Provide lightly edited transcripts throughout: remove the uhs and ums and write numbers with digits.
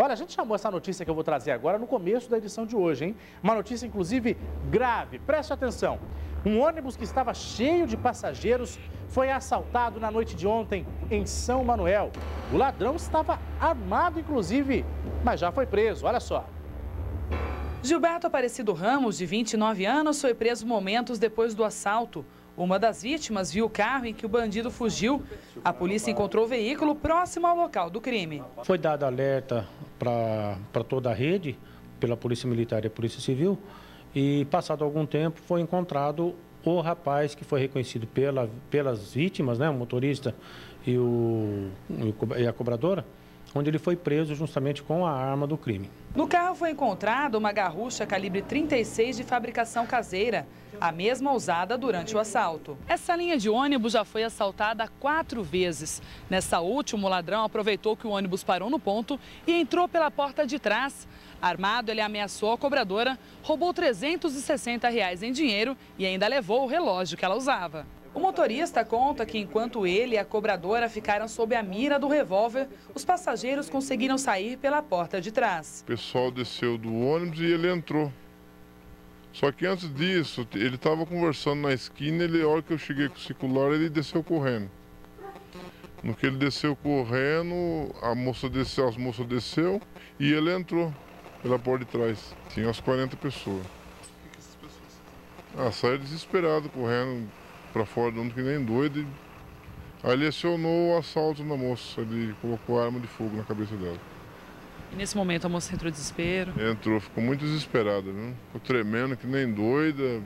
Olha, a gente chamou essa notícia que eu vou trazer agora no começo da edição de hoje, hein? Uma notícia, inclusive, grave. Preste atenção. Um ônibus que estava cheio de passageiros foi assaltado na noite de ontem em São Manuel. O ladrão estava armado, inclusive, mas já foi preso. Olha só. Gilberto Aparecido Ramos, de 29 anos, foi preso momentos depois do assalto. Uma das vítimas viu o carro em que o bandido fugiu. A polícia encontrou o veículo próximo ao local do crime. Foi dado alerta para toda a rede, pela Polícia Militar e a Polícia Civil, e passado algum tempo foi encontrado o rapaz que foi reconhecido pelas vítimas, né, o motorista e a cobradora, onde ele foi preso justamente com a arma do crime. No carro foi encontrada uma garrucha calibre 36 de fabricação caseira, a mesma usada durante o assalto. Essa linha de ônibus já foi assaltada 4 vezes. Nessa última, o ladrão aproveitou que o ônibus parou no ponto e entrou pela porta de trás. Armado, ele ameaçou a cobradora, roubou R$ 360 em dinheiro e ainda levou o relógio que ela usava. O motorista conta que enquanto ele e a cobradora ficaram sob a mira do revólver, os passageiros conseguiram sair pela porta de trás. O pessoal desceu do ônibus e ele entrou. Só que antes disso, ele estava conversando na esquina, a hora que eu cheguei com o circular, ele desceu correndo. No que ele desceu correndo, as moças desceu e ele entrou pela porta de trás. Tinha umas 40 pessoas. O que essas pessoas? Saíram desesperados, correndo para fora do ônibus que nem doido. Aí ele acionou o assalto na moça, ele colocou a arma de fogo na cabeça dela. E nesse momento a moça entrou em desespero? Entrou, ficou muito desesperada, viu? Ficou tremendo que nem doida.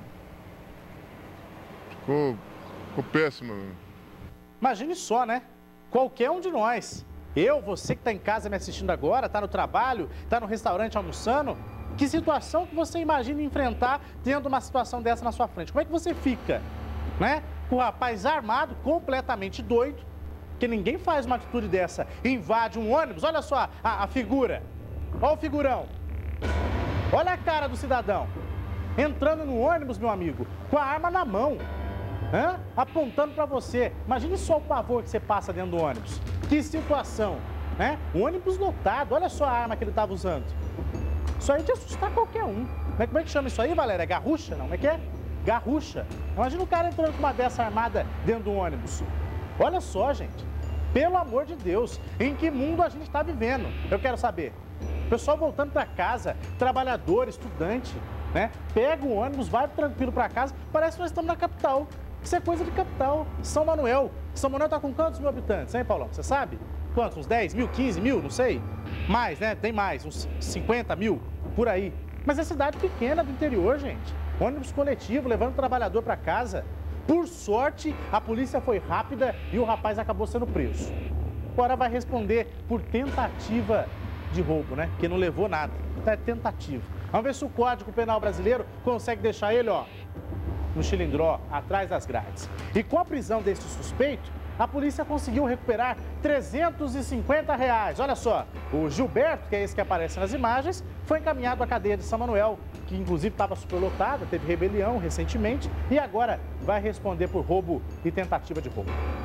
Ficou péssima. Imagine só, né? Qualquer um de nós. Eu, você que está em casa me assistindo agora, está no trabalho, está no restaurante almoçando. Que situação que você imagina enfrentar tendo uma situação dessa na sua frente? Como é que você fica, né? Com o rapaz armado, completamente doido, que ninguém faz uma atitude dessa, invade um ônibus. Olha só a figura, olha o figurão, olha a cara do cidadão, entrando no ônibus, meu amigo, com a arma na mão, apontando para você. Imagine só o pavor que você passa dentro do ônibus. Que situação, né? O ônibus lotado, olha só a arma que ele estava usando. Isso aí de assustar qualquer um. Como é que chama isso aí, Valéria? É garrucha, não? Como é que é? Garrucha. Imagina o cara entrando com uma dessa armada dentro do ônibus. Olha só, gente. Pelo amor de Deus, em que mundo a gente está vivendo? Eu quero saber. Pessoal voltando para casa, trabalhador, estudante, né? Pega o ônibus, vai tranquilo para casa. Parece que nós estamos na capital. Isso é coisa de capital. São Manuel. São Manuel está com quantos mil habitantes, hein, Paulão? Você sabe? Quantos? Uns 10 mil, 15 mil? Não sei. Mais, né? Tem mais. Uns 50 mil, por aí. Mas é cidade pequena do interior, gente. Ônibus coletivo, levando o trabalhador para casa. Por sorte, a polícia foi rápida e o rapaz acabou sendo preso. Agora vai responder por tentativa de roubo, né? Que não levou nada. Então é tentativa. Vamos ver se o Código Penal brasileiro consegue deixar ele, ó, no chilindró, atrás das grades. E com a prisão desse suspeito, a polícia conseguiu recuperar R$ 350. Olha só, o Gilberto, que é esse que aparece nas imagens, foi encaminhado à cadeia de São Manuel, que inclusive estava superlotada, teve rebelião recentemente e agora vai responder por roubo e tentativa de roubo.